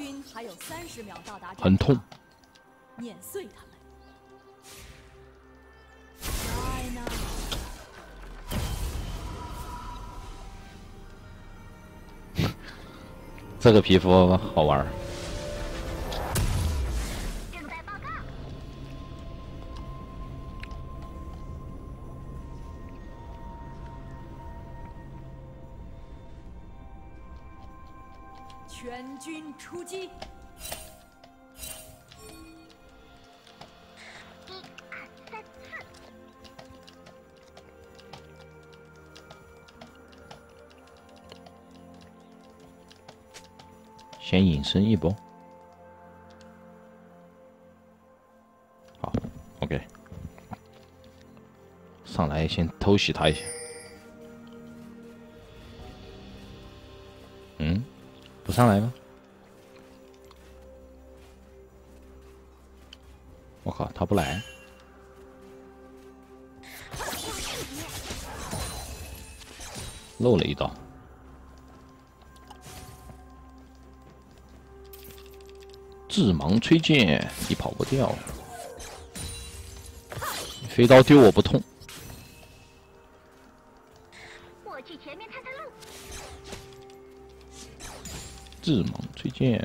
军还有30秒到达。 很痛。 碾碎他们。来呢。 这个皮肤好玩。 正在报告。 全军出击！ 先隐身一波，好 ，OK， 上来先偷袭他一下。嗯，不上来吗？我靠，他不来，漏了一刀。 致盲吹剑，你跑不掉。你飞刀丢我不痛。 我去前面探探路。 致盲吹剑。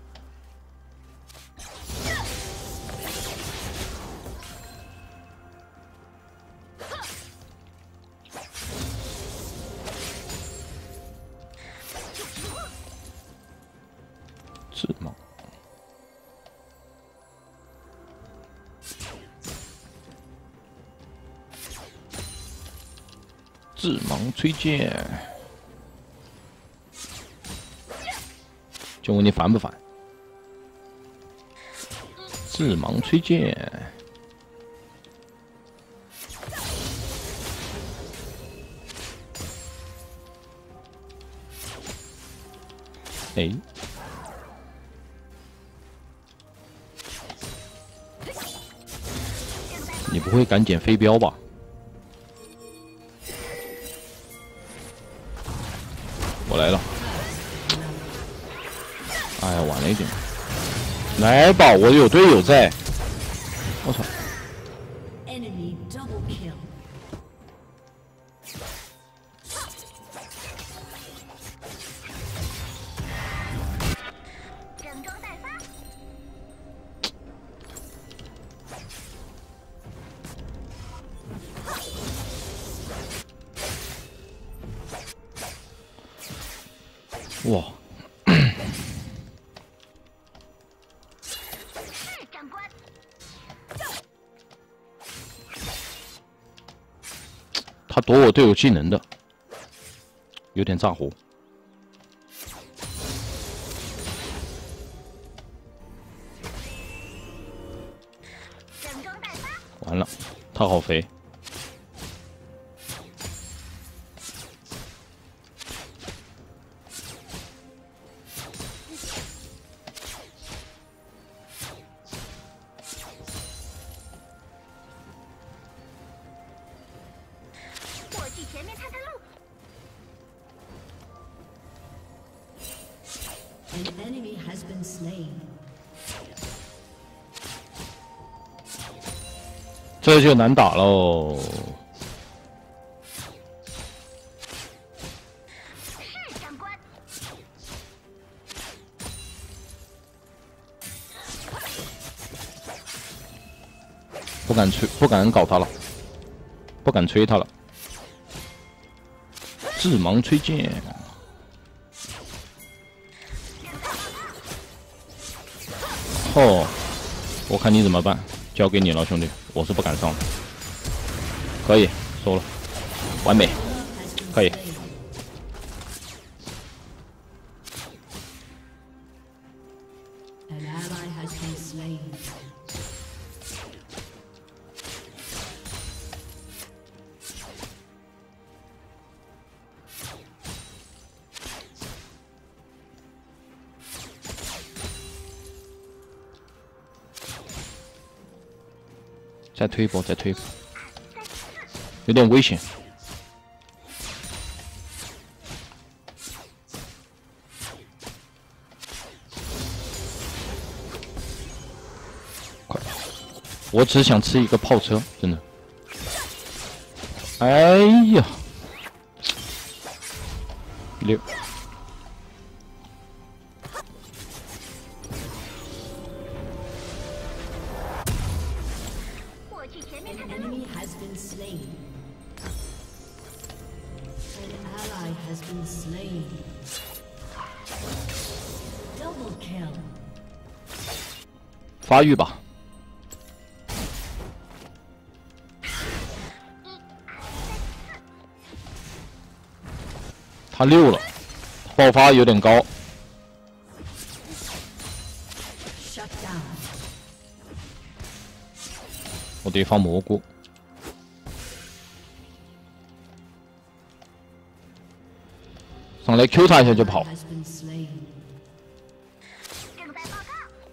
致盲。 致盲吹剑，就问你烦不烦？致盲吹剑，哎，你不会敢捡飞镖吧？ 我来了，哎呀，晚了一点，来吧，我有队友在。我操！ Enemy double kill。 整装待发。 哇！ 是长官。 他躲我队友技能的，有点炸糊。 整装待发。 完了，他好肥。 我去前面探探路。 An enemy has been slain。 这就难打喽。 是长官。 不敢吹，不敢搞他了，不敢吹他了。致盲吹剑。哦，我看你怎么办，交给你了，兄弟，我是不敢上的。可以，收了，完美，可以。 An ally has been slain。 再推一波，再推一波，有点危险。 我只想吃一个炮车，真的。哎呀，6。 我去前面 An 探探路。 enemy has been slain. An ally has been slain. Double kill. 发育吧。他6了，爆发有点高。 Shut down. 我得放蘑菇。上来 Q 他一下就跑， Has been slain. 正在报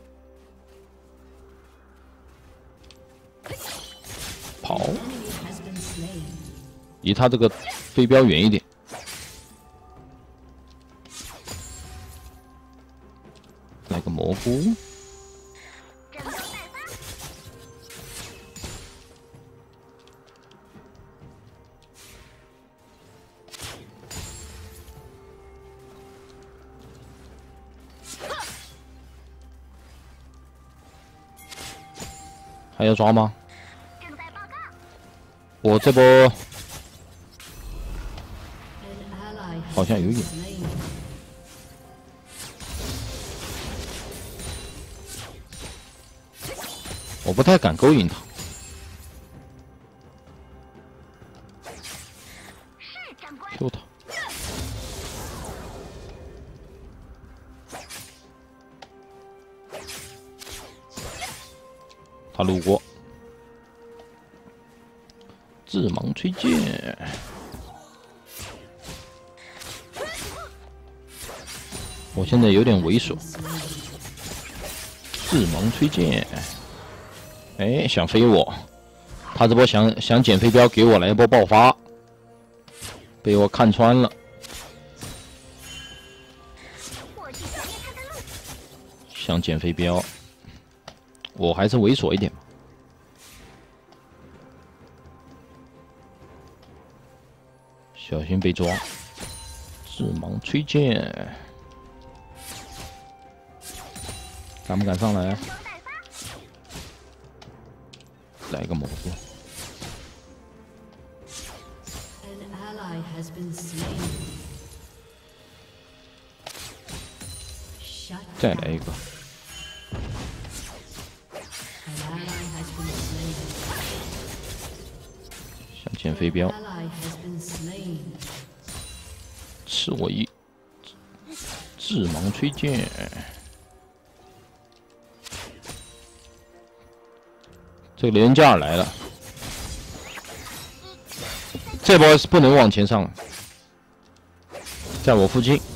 告。 跑， Enemy has been slain. 离他这个飞镖远一点。来个蘑菇， 整装待发。 还要抓吗？ 正在报告。 我这波 An ally has 好像有 been 点， slain. 我不太敢勾引他。 是长官。 Q 他，他路过，致盲吹剑。我现在有点猥琐，致盲吹剑。哎，想飞我，他这波想捡飞镖，给我来一波爆发，被我看穿了。 我去前面探探路。 想捡飞镖，我还是猥琐一点吧。小心被抓！致盲吹剑，敢不敢上来？ 整装待发。 来个蘑菇， An ally has been slain. Shut 再来一个。 An ally has been slain. 想捡飞镖， Ally has been slain. 吃我一致盲吹剑。这个连架来了，这波是不能往前上了，在我附近。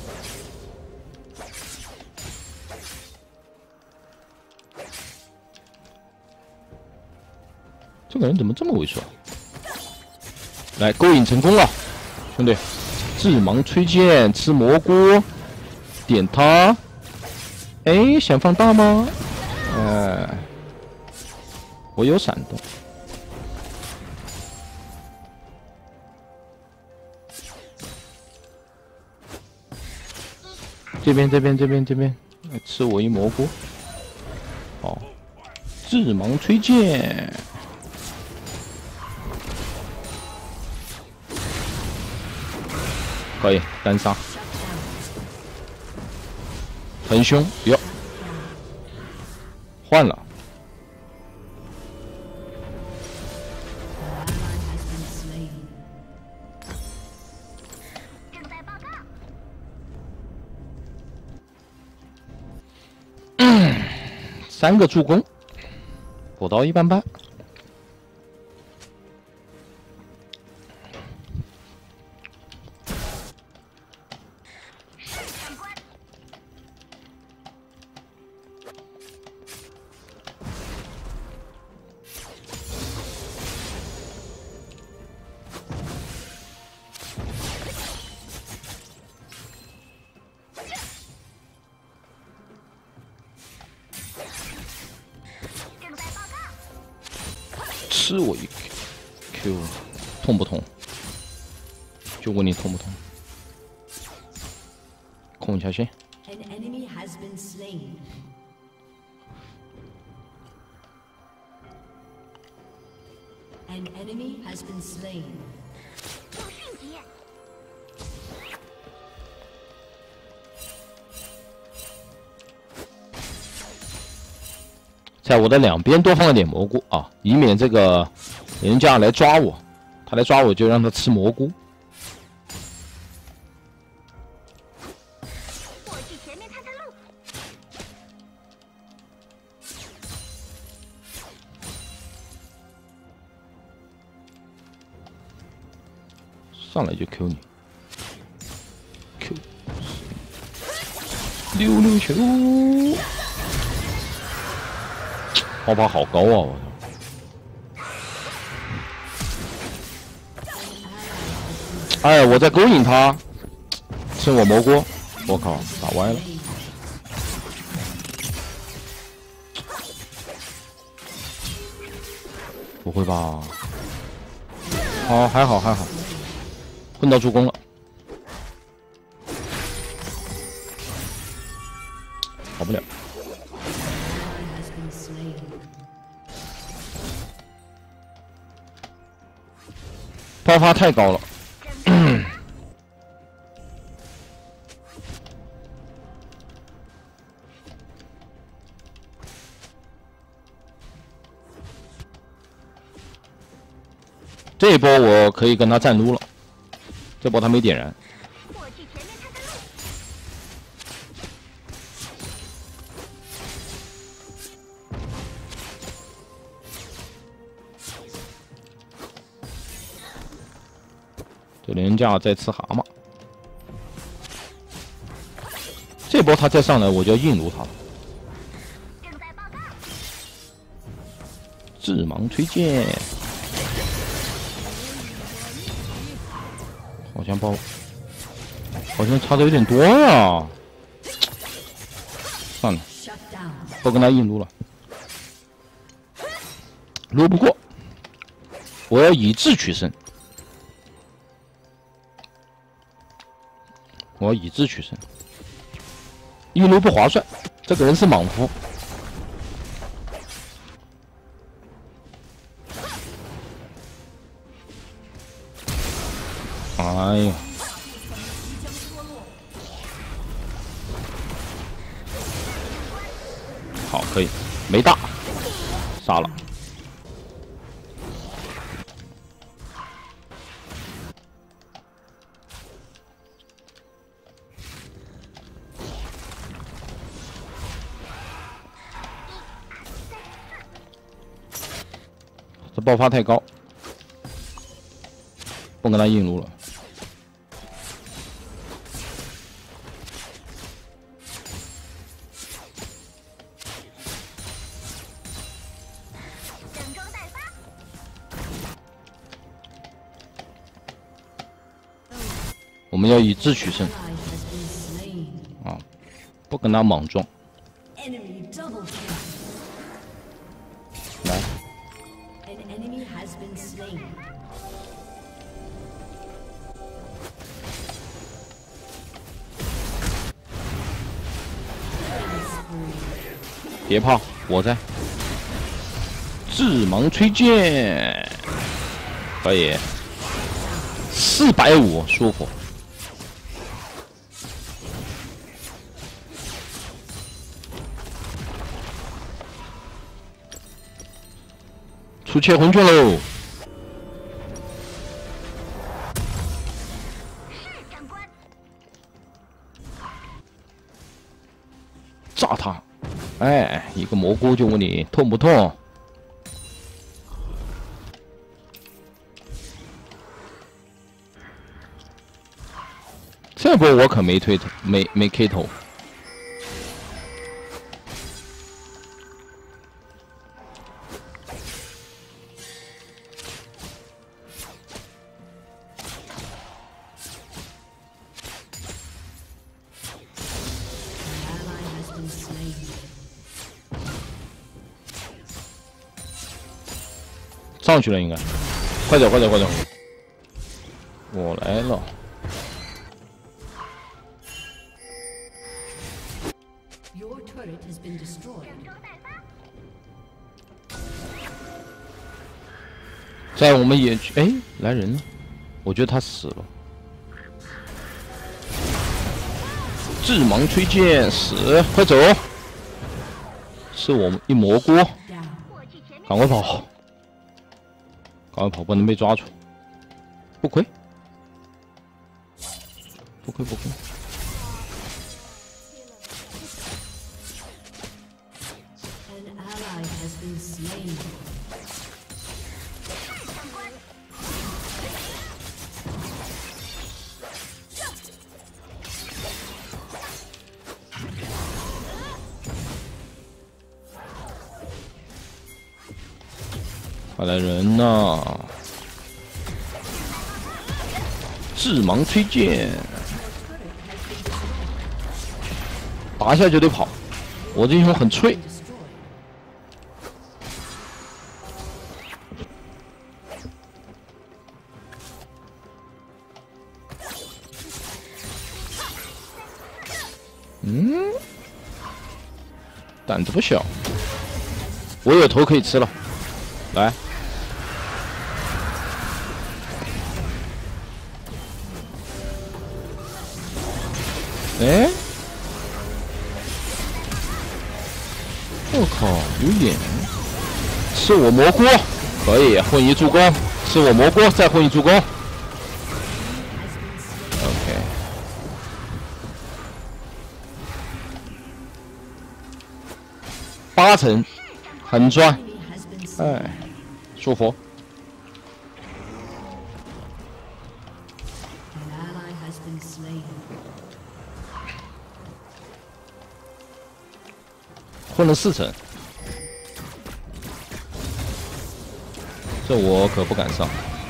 这个人怎么这么猥琐？来，勾引成功了，兄弟！致盲吹剑，吃蘑菇，点他。哎，想放大吗？我有闪动。这边，来吃我一蘑菇。好，致盲吹剑。可以单杀，很凶哟，换了。 An ally has been slain. 正在报告。 3个助攻，补刀一般般。 是长官。正在报告。 吃我一 Q， 痛不痛？就问你痛不痛？控一下先。 An enemy has been slain. An enemy has been slain. 有迅疾， 在我的两边多放了点蘑菇啊，以免这个人家来抓我，他来抓我就让他吃蘑菇。 我去前面探探路。 上来就 Q 你 ，Q， 溜溜球，爆发好高啊！我操！哎，我在勾引他，吃我蘑菇，我靠，打歪了。不会吧？哦，还好还好。 混到助攻了，跑不了。爆发太高了。这一波我可以跟他站撸了。 这波他没点燃， 我去前面探探路。 这人家在吃蛤蟆。这波他再上来，我就要硬撸他了。 正在报告。 致盲推荐，好像差的有点多呀。算了，不跟他硬撸了，撸不过，我要以智取胜。 我要以智取胜，一撸不划算。这个人是莽夫，哎呀，好，可以，没大，杀了。 这爆发太高，不跟他硬撸了。 整装待发。 我们要以智取胜啊，不跟他莽撞。 Enemy double kill. 来。 An enemy has been slain. 别怕，我在。致盲吹剑，可以。450，舒服。出切魂卷喽！ 是长官。 炸他！哎，一个蘑菇就问你痛不痛？这波我可没推头，没 K 头。 上去了应该，快点快点快点！我来了。 Your turret has been destroyed. 整装待发。 在我们野区，哎，来人了，我觉得他死了。致盲吹剑死，快走！是我们一蘑菇， Down. 火炬前面赶快跑！赶快跑，不能被抓住。不亏，不亏不亏。 An ally has been slain. 长官， 快来人呐！致盲吹剑，打一下就得跑。我这英雄很脆。 Destroyed. 胆子不小，我有头可以吃了，来，哎，我靠，有眼，吃我蘑菇，可以混一助攻，吃我蘑菇再混一助攻 ，OK。 8成，很赚， Enemy has been slain. 哎，舒服。 An ally has been slain. 混了4成，这我可不敢上。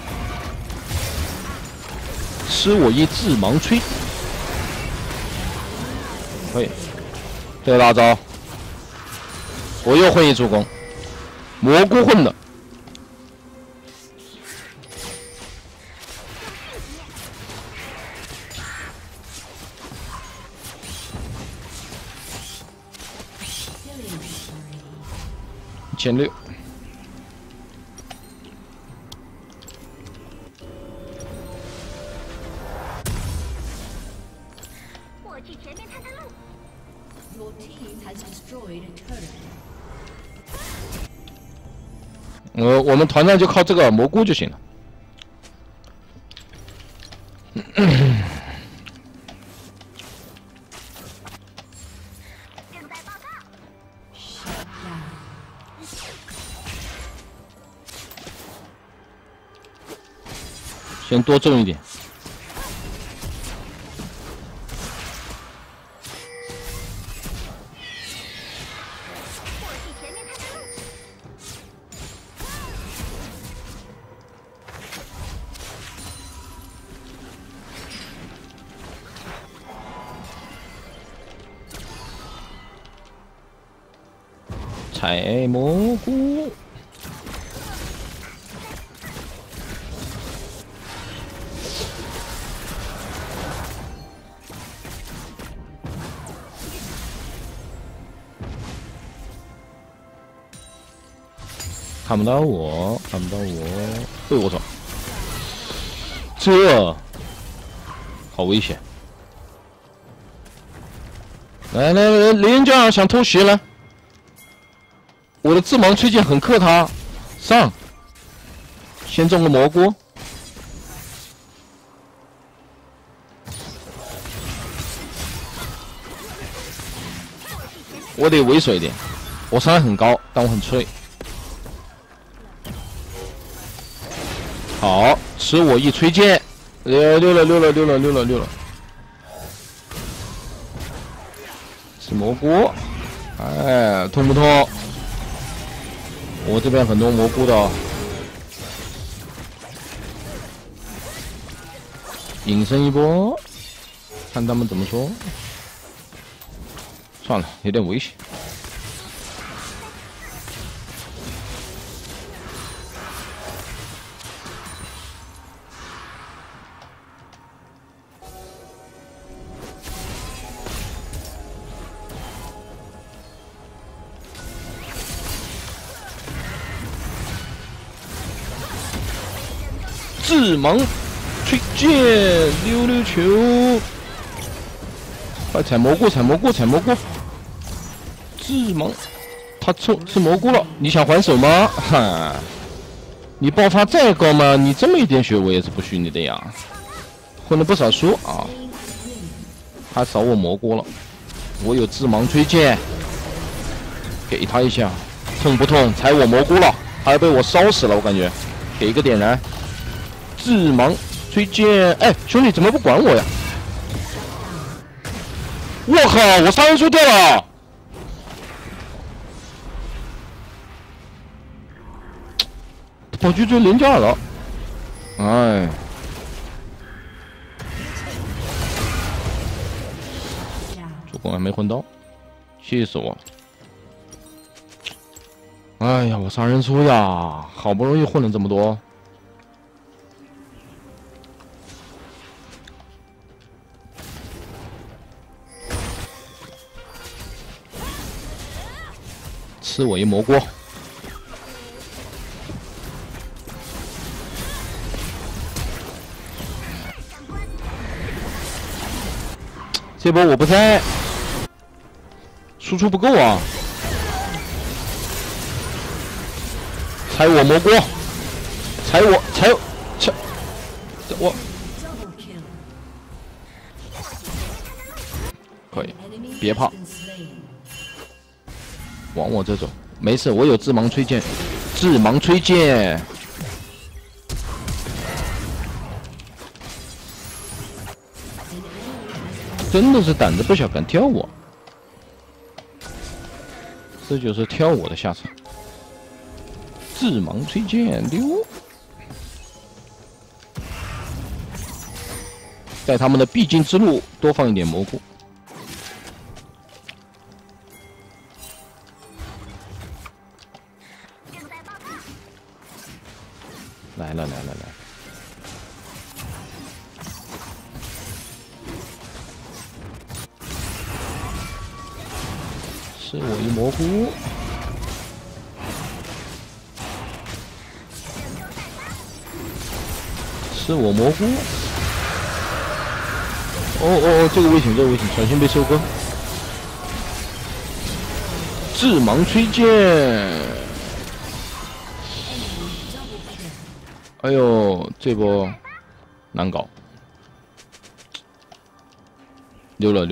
吃我一致盲吹，可以，这个大招。 我又混一助攻，蘑菇混的，1600。 我去前面探探路。 Your team has destroyed a turret. 我们团战就靠这个蘑菇就行了。 正在报告。 Shut down. 先多种一点。 我去前面探探路。 采蘑菇。看不到我，看不到我。哎，我操！这好危险！来来来，连将想偷袭来！我的致盲吹剑很克他，上！先中个蘑菇。我得猥琐一点，我伤害很高，但我很脆。好，吃我一吹剑，溜了。吃蘑菇，哎，痛不痛？我这边很多蘑菇的哦，隐身一波，看他们怎么说。算了，有点危险。 致盲推荐溜溜球，快采蘑菇，采蘑菇，采蘑菇！致盲，他吃蘑菇了，你想还手吗？哈，你爆发再高嘛，你这么一点血我也是不许你的呀。混了不少书啊，他扫我蘑菇了，我有致盲推荐，给他一下，痛不痛？踩我蘑菇了，他要被我烧死了，我感觉，给一个点燃，致盲。推荐，哎，兄弟怎么不管我呀？我靠，我杀人书掉了！跑去追人家了，哎，主公还没混到，气死我了！哎呀，我杀人书呀，好不容易混了这么多。吃我一蘑菇，这波我不在，输出不够啊！踩我蘑菇，踩我，可以，别怕。往我这走，没事，我有致盲推荐，致盲推荐。真的是胆子不小，敢挑我，这就是挑我的下场。致盲推荐溜，在他们的必经之路多放一点蘑菇。来了！吃我一蘑菇！吃我蘑菇！哦，这个危险，小心被收割！致盲推荐！哎呦，这波难搞，溜了！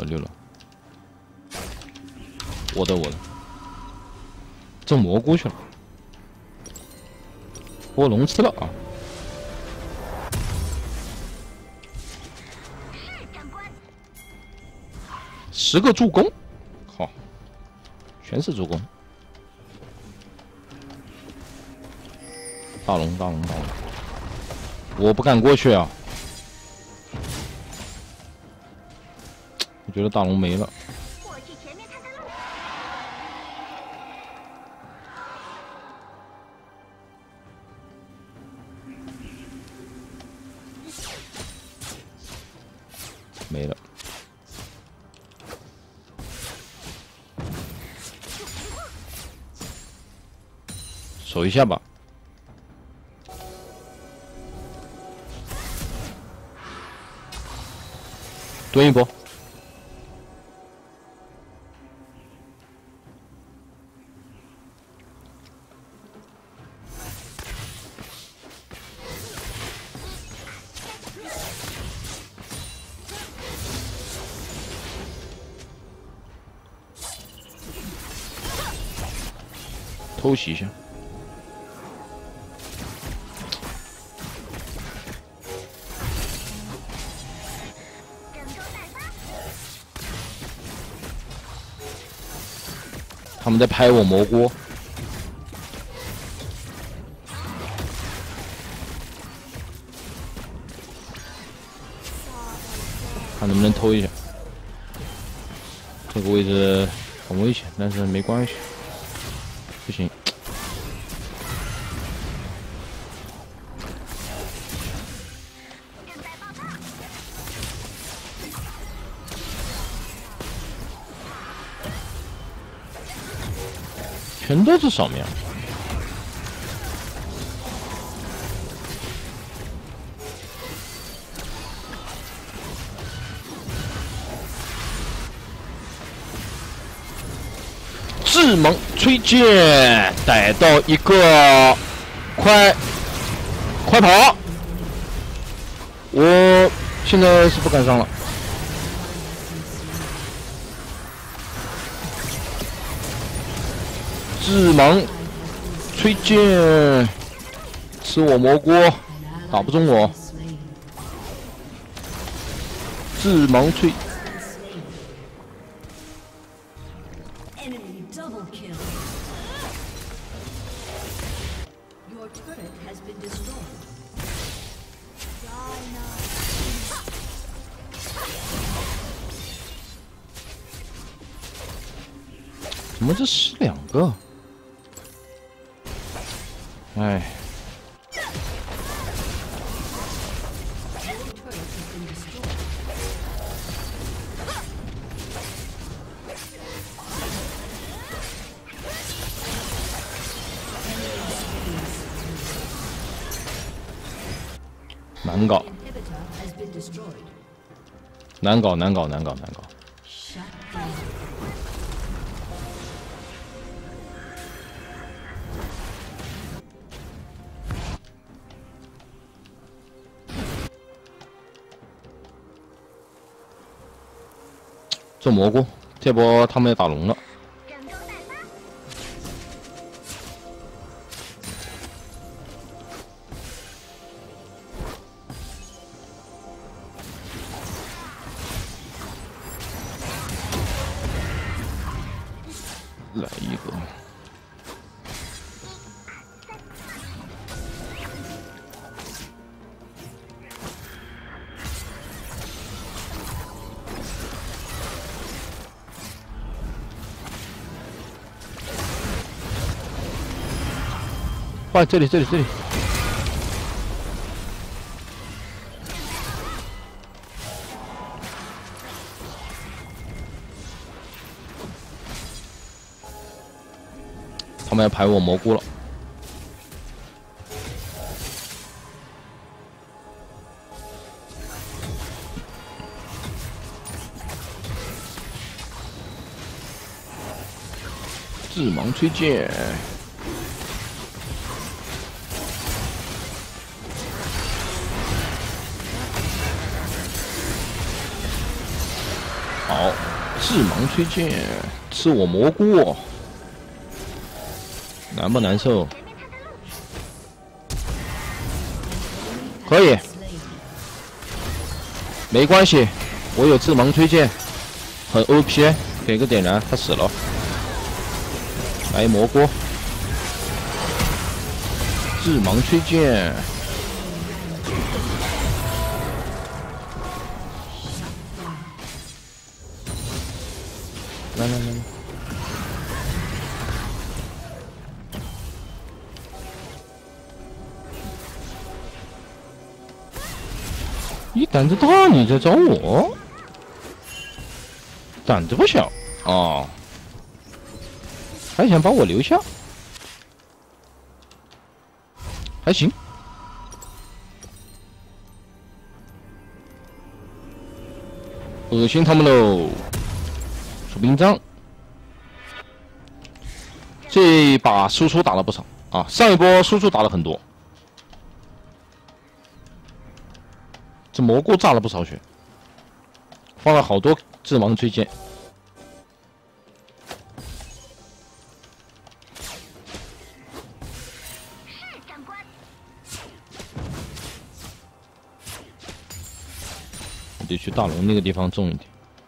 我的，种蘑菇去了，波龙吃了啊！10个助攻，好，全是助攻。大龙，我不敢过去啊！我觉得大龙没了。 我去前面探探路。 没了。守一下吧。蹲一波，偷袭一下。他们在拍我蘑菇，看能不能偷一下。这个位置很危险，但是没关系，不行。全都是扫描。 致盲吹剑，逮到一个，快跑！我现在是不敢上了。致盲吹剑，吃我蘑菇，打不中我。致盲吹。 Enemy double kill. Your turret has been destroyed. 怎么这12个？哎， Your turret has been destroyed. 难搞， Inhibitor has been destroyed. 难搞。 Shut down. 做蘑菇，这波他们要打龙了。 整装待发。 来一个，哇，这里。他们要排我蘑菇了。致盲吹剑，好，致盲吹剑，吃我蘑菇。 难不难受？可以，没关系，我有致盲吹剑，很 OP， 给个点燃，他死了。来蘑菇，致盲吹剑，来。 你胆子大，你在找我？胆子不小哦，还想把我留下？还行。恶心他们喽！出兵杖，这一把输出打了不少啊，上一波输出打了很多。 这蘑菇炸了不少血，放了好多致盲吹剑。 是长官。 我得去大龙那个地方种一点，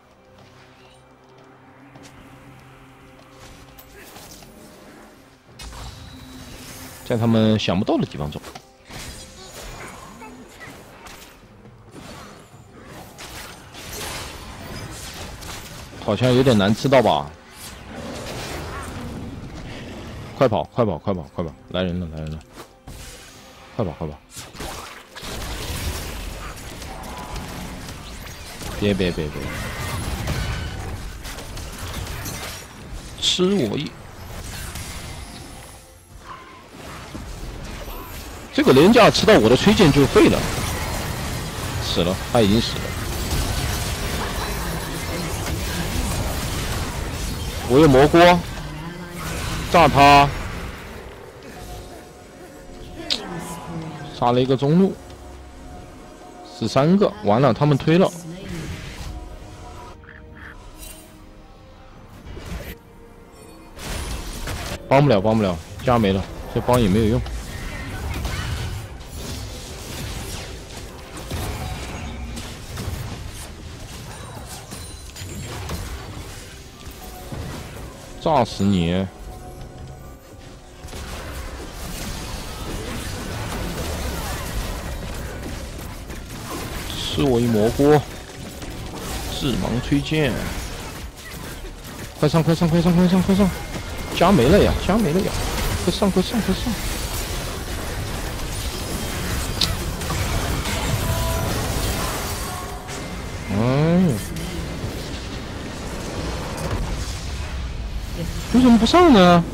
在他们想不到的地方种。 好像有点难吃到吧？快跑！来人了！快跑！别！吃我一！这个人家吃到我的吹剑就废了，死了，他已经死了。 我有蘑菇， 炸他！杀了一个中路，13个，完了，他们推了。帮不了，帮不了，家没了，这帮也没有用。炸死你！吃我一蘑菇！致盲推荐！快上，快上，快上，快上，快上！家没了呀，家没了呀！快上，快上，快上！哎呀，为什么不上呢？